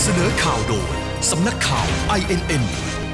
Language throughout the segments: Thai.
เสนอข่าวโดยสำนักข่าว INN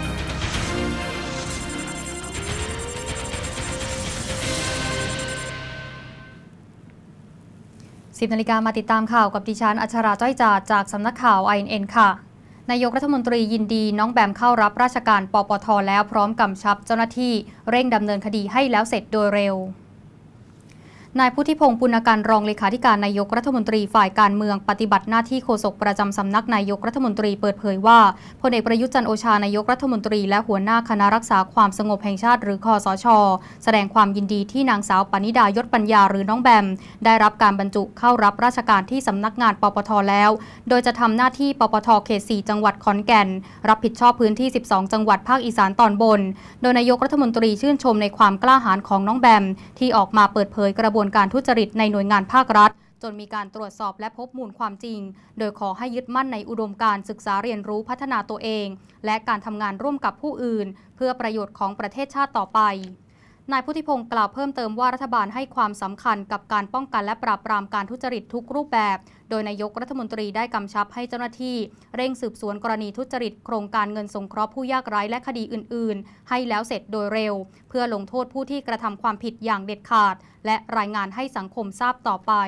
10 นาฬิกามาติดตามข่าวกับดิฉันอัชราจ้อยจาดจากสำนักข่าว INN ค่ะนายกรัฐมนตรียินดีน้องแบมเข้ารับราชการปปท.แล้วพร้อมกำชับเจ้าหน้าที่เร่งดำเนินคดีให้แล้วเสร็จโดยเร็วนายพุทธิพงษ์ปุณการรองเลขาธิการนายกรัฐมนตรีฝ่ายการเมืองปฏิบัติหน้าที่โฆษกประจำสำนักนายกรัฐมนตรีเปิดเผยว่าพลเอกประยุทธ์จันทร์โอชานายกรัฐมนตรีและหัวหน้าคณะรักษาความสงบแห่งชาติหรือคสช.แสดงความยินดีที่นางสาวปณิดายศปัญญาหรือน้องแบมได้รับการบรรจุเข้ารับราชการที่สำนักงานปปท.แล้วโดยจะทำหน้าที่ปปท.เขต 4 จังหวัดขอนแก่นรับผิดชอบพื้นที่ 12 จังหวัดภาคอีสานตอนบนโดยนายกรัฐมนตรีชื่นชมในความกล้าหาญของน้องแบมที่ออกมาเปิดเผยกระบวนการทุจริตในหน่วยงานภาครัฐจนมีการตรวจสอบและพบมูลความจริงโดยขอให้ยึดมั่นในอุดมการณ์ศึกษาเรียนรู้พัฒนาตัวเองและการทำงานร่วมกับผู้อื่นเพื่อประโยชน์ของประเทศชาติต่อไปนายพุทธิพงษ์กล่าวเพิ่มเติมว่ารัฐบาลให้ความสำคัญกับการป้องกันและปราบปรามการทุจริตทุกรูปแบบโดยนายกรัฐมนตรีได้กำชับให้เจ้าหน้าที่เร่งสืบสวนกรณีทุจริตโครงการเงินสงเคราะห์ผู้ยากไร้และคดีอื่นๆให้แล้วเสร็จโดยเร็วเพื่อลงโทษผู้ที่กระทำความผิดอย่างเด็ดขาดและรายงานให้สังคมทราบต่อไป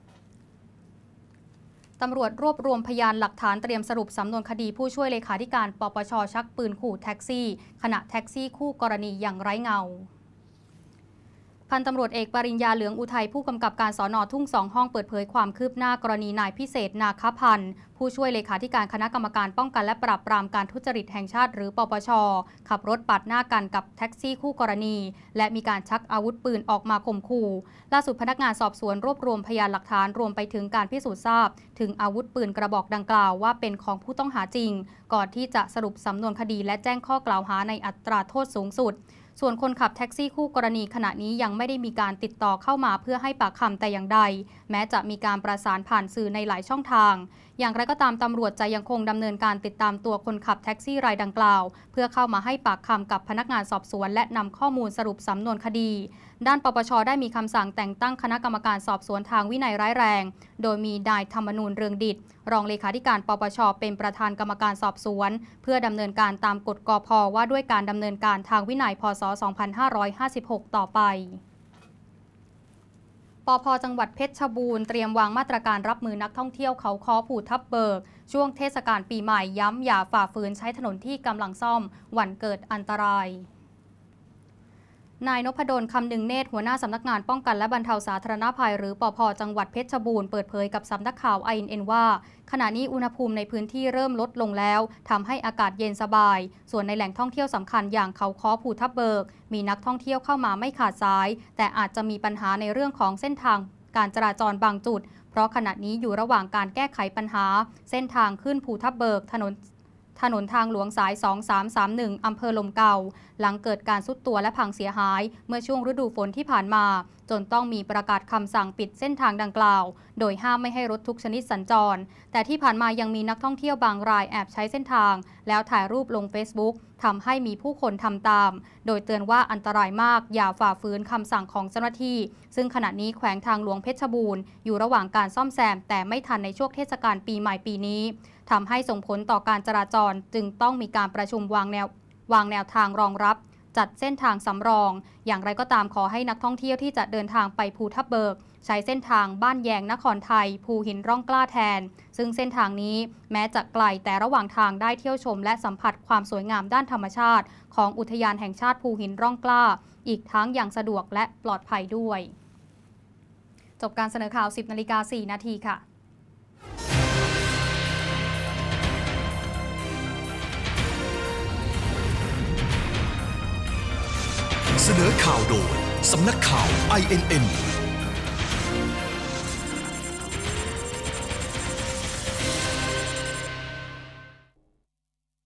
ตำรวจรวบรวมพยานหลักฐานเตรียมสรุปสำนวนคดีผู้ช่วยเลขาธิการปปช.ชักปืนขู่แท็กซี่ขณะแท็กซี่คู่กรณีอย่างไร้เงาพันตำรวจเอกปริญญาเหลืองอุทัยผู้กำกับการสน.ทุ่ง2 ห้องเปิดเผยความคืบหน้ากรณีนายพิเศษนาคพันธ์ผู้ช่วยเลขาธิการคณะกรรมการป้องกันและปราบปรามการทุจริตแห่งชาติหรือปปช.ขับรถปาดหน้ากันกับแท็กซี่คู่กรณีและมีการชักอาวุธปืนออกมาข่มขู่ล่าสุดพนักงานสอบสวนรวบรวมพยานหลักฐานรวมไปถึงการพิสูจน์ทราบถึงอาวุธปืนกระบอกดังกล่าวว่าเป็นของผู้ต้องหาจริงก่อนที่จะสรุปสำนวนคดีและแจ้งข้อกล่าวหาในอัตราโทษสูงสุดส่วนคนขับแท็กซี่คู่กรณีขณะนี้ยังไม่ได้มีการติดต่อเข้ามาเพื่อให้ปากคำแต่อย่างใดแม้จะมีการประสานผ่านสื่อในหลายช่องทางอย่างไรก็ตามตำรวจจะยังคงดำเนินการติดตามตัวคนขับแท็กซี่รายดังกล่าวเพื่อเข้ามาให้ปากคำกับพนักงานสอบสวนและนำข้อมูลสรุปสำนวนคดีด้านปปช.ได้มีคำสั่งแต่งตั้งคณะกรรมการสอบสวนทางวินัยร้ายแรงโดยมีนายธรรมนูญเรืองดิษฐ์รองเลขาธิการปปช.เป็นประธานกรรมการสอบสวนเพื่อดำเนินการตามกฎกพ.ว่าด้วยการดำเนินการทางวินัยพ.ศ. 2556 ต่อไปปภ.จังหวัดเพชรบูรณ์เตรียมวางมาตรการรับมือนักท่องเที่ยวเขาค้อภูทับเบิกช่วงเทศกาลปีใหม่ย้ำอย่าฝ่าฝืนใช้ถนนที่กำลังซ่อมวันเกิดอันตรายนายนพดลคำนึงเนตรหัวหน้าสำนักงานป้องกันและบรรเทาสาธารณภัยหรือปภ.จังหวัดเพชรบูรณ์เปิดเผยกับสำนักข่าว INN ว่าขณะนี้อุณหภูมิในพื้นที่เริ่มลดลงแล้วทำให้อากาศเย็นสบายส่วนในแหล่งท่องเที่ยวสำคัญอย่างเขาค้อภูทับเบิกมีนักท่องเที่ยวเข้ามาไม่ขาดสายแต่อาจจะมีปัญหาในเรื่องของเส้นทางการจราจรบางจุดเพราะขณะนี้อยู่ระหว่างการแก้ไขปัญหาเส้นทางขึ้นภูทับเบิกถนนทางหลวงสาย 2331 อำเภอลมเก่าหลังเกิดการทรุดตัวและพังเสียหายเมื่อช่วงฤดูฝนที่ผ่านมาจนต้องมีประกาศคำสั่งปิดเส้นทางดังกล่าวโดยห้ามไม่ให้รถทุกชนิดสัญจรแต่ที่ผ่านมายังมีนักท่องเที่ยวบางรายแอบใช้เส้นทางแล้วถ่ายรูปลง Facebook ทำให้มีผู้คนทำตามโดยเตือนว่าอันตรายมากอย่าฝ่าฝืนคำสั่งของเจ้าหน้าที่ซึ่งขณะนี้แขวงทางหลวงเพชรบูรณ์อยู่ระหว่างการซ่อมแซมแต่ไม่ทันในช่วงเทศกาลปีใหม่ปีนี้ทำให้ส่งผลต่อการจราจรจึงต้องมีการประชุมวางแนวทางรองรับจัดเส้นทางสำรองอย่างไรก็ตามขอให้นักท่องเที่ยวที่จะเดินทางไปภูทับเบิกใช้เส้นทางบ้านแยงนครไทยภูหินร่องกล้าแทนซึ่งเส้นทางนี้แม้จะไกลแต่ระหว่างทางได้เที่ยวชมและสัมผัสความสวยงามด้านธรรมชาติของอุทยานแห่งชาติภูหินร่องกล้าอีกทั้งอย่างสะดวกและปลอดภัยด้วยจบการเสนอข่าว 10:04 นาทีค่ะเสนอข่าวโดยสำนักข่าว INN